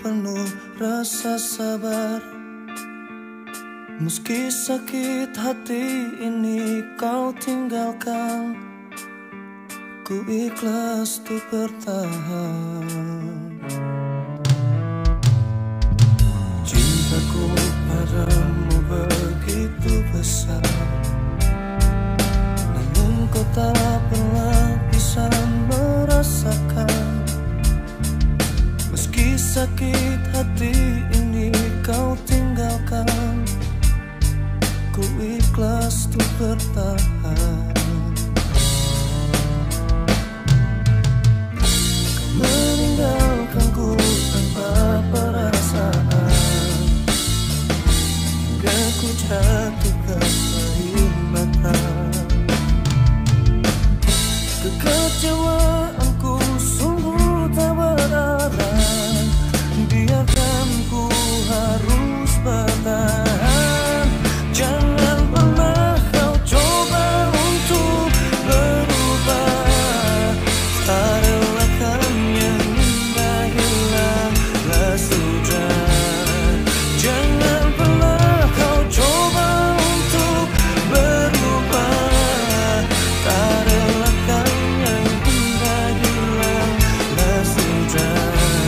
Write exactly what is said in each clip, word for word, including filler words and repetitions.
penuh rasa sabar. Meski sakit hati ini kau tinggalkan, ku ikhlas untuk bertahan. Cintaku padamu begitu besar, namun kau tak pernah bisa merasakan. Meski sakit hati ini kau tinggalkan, ku ikhlas untuk bertahan. Kau meninggalkanku tanpa perasaan, hingga ku jatuhkan air mata. Kekecewaanku sungguh tak berarah, biarkan ku harus bertahan. Jangan pernah kau coba untuk berubah, tak relakan yang indah hilanglah sudah. Jangan pernah kau coba untuk berubah, tak relakan yang indah hilanglah sudah.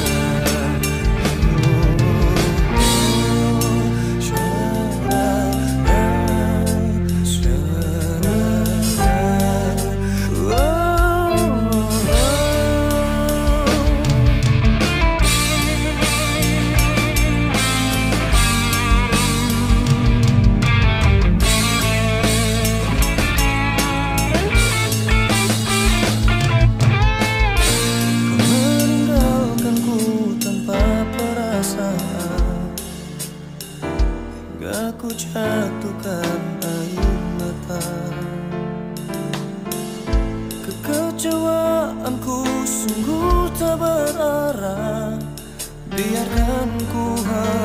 Aku jatuhkan air mata. Kekecewaanku sungguh tak berarah, biarkan ku harus